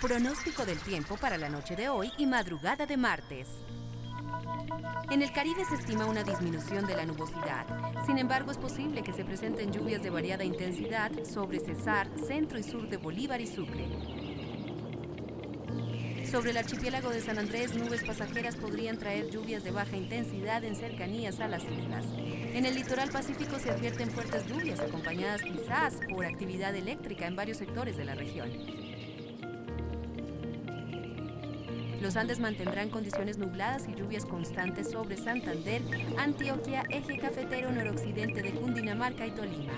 Pronóstico del tiempo para la noche de hoy y madrugada de martes. En el Caribe se estima una disminución de la nubosidad. Sin embargo, es posible que se presenten lluvias de variada intensidad sobre Cesar, centro y sur de Bolívar y Sucre. Sobre el archipiélago de San Andrés, nubes pasajeras podrían traer lluvias de baja intensidad en cercanías a las islas. En el litoral pacífico se advierten fuertes lluvias, acompañadas quizás por actividad eléctrica en varios sectores de la región. Los Andes mantendrán condiciones nubladas y lluvias constantes sobre Santander, Antioquia, eje cafetero noroccidente de Cundinamarca y Tolima.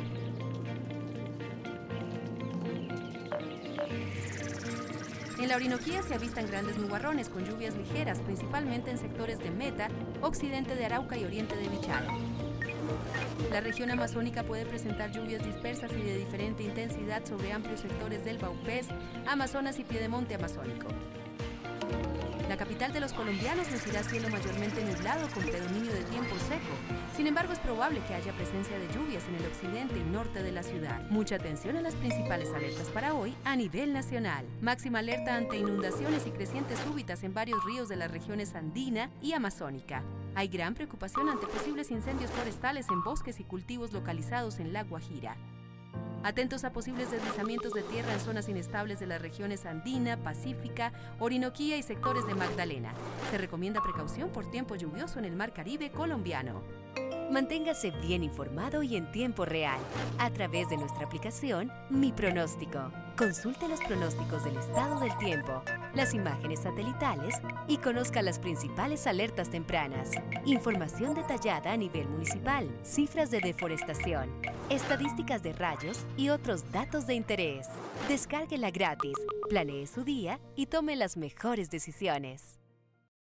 En la Orinoquía se avistan grandes nubarrones con lluvias ligeras, principalmente en sectores de Meta, occidente de Arauca y oriente de Vichada. La región amazónica puede presentar lluvias dispersas y de diferente intensidad sobre amplios sectores del Baupés, Amazonas y Piedemonte amazónico. La capital de los colombianos lucirá cielo mayormente nublado con predominio de tiempo seco. Sin embargo, es probable que haya presencia de lluvias en el occidente y norte de la ciudad. Mucha atención a las principales alertas para hoy a nivel nacional. Máxima alerta ante inundaciones y crecientes súbitas en varios ríos de las regiones andina y amazónica. Hay gran preocupación ante posibles incendios forestales en bosques y cultivos localizados en La Guajira. Atentos a posibles deslizamientos de tierra en zonas inestables de las regiones andina, pacífica, Orinoquía y sectores de Magdalena. Se recomienda precaución por tiempo lluvioso en el Mar Caribe colombiano. Manténgase bien informado y en tiempo real a través de nuestra aplicación Mi Pronóstico. Consulte los pronósticos del estado del tiempo, las imágenes satelitales y conozca las principales alertas tempranas. Información detallada a nivel municipal, cifras de deforestación, estadísticas de rayos y otros datos de interés. Descárguela gratis, planee su día y tome las mejores decisiones.